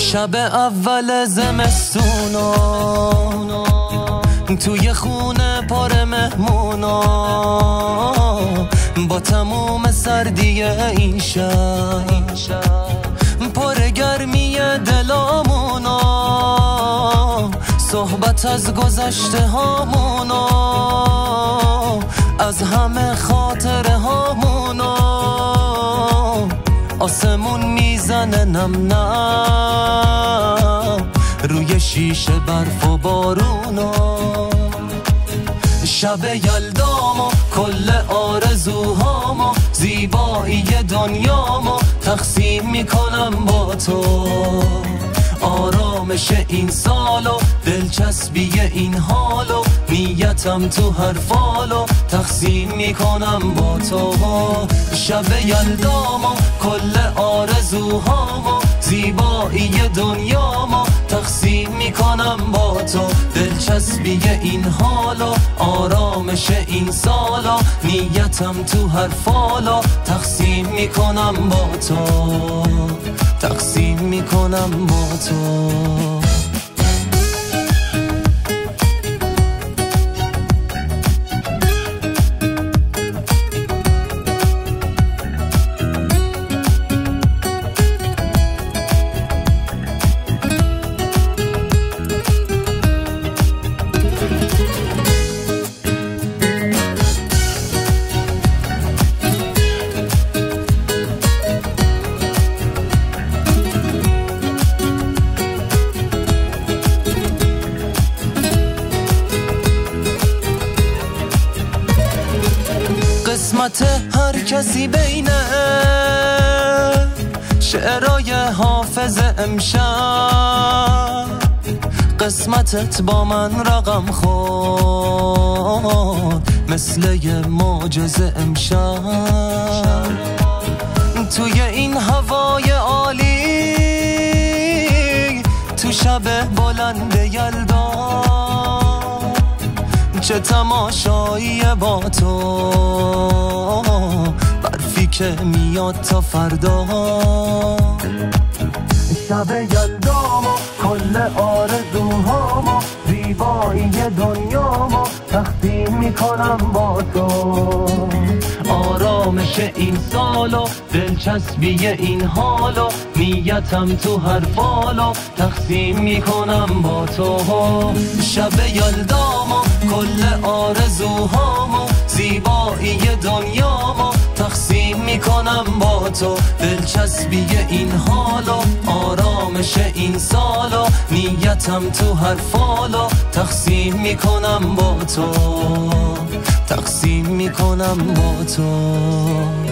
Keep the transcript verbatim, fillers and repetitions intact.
شب اول زمستونا توی خونه پر مهمونا با تموم سردی این شب پر گرمی دلامونا صحبت از گذشته هامونا از همه خاطره هامونا آسمون میزنه نم نم روی شیشه برف و بارونا شب یلدامو کل آرزوهامو زیبایی دنیامو تقسیم میکنم با تو آرامش این سالو دلچسبی این حالو نیتم تو هر فالو تقسیم میکنم با تو شب یلدامو کل آرزوهامو زیبایی دنیامو تقسیم میکنم با تو دلچسبی این حالو آرامش این سالو نیتم تو هر فالو تقسیم میکنم با تو تقسیم میکنم با تو قسمت هر کسی بینه شعرهای حافظ امشب قسمتت با من رقم خورد مثل یه معجزه امشب توی این هوای عالی تو شب بلند یلدا چه تماشایی با تو برفی که میاد تا فردا شب یلدامو کل آرزوهامو زیبایی دنیامو تقسیم میکنم با تو آرامش این سالو دلچسبی این حالو نیتم تو هر فالو تقسیم میکنم با تو شب یلدامو کل آرزوهامو زیبایی دنیامو تقسیم میکنم با تو دلچسبی این حالو آرامش این سالو نیتم تو هر فالو تقسیم میکنم با تو تقسیم میکنم با تو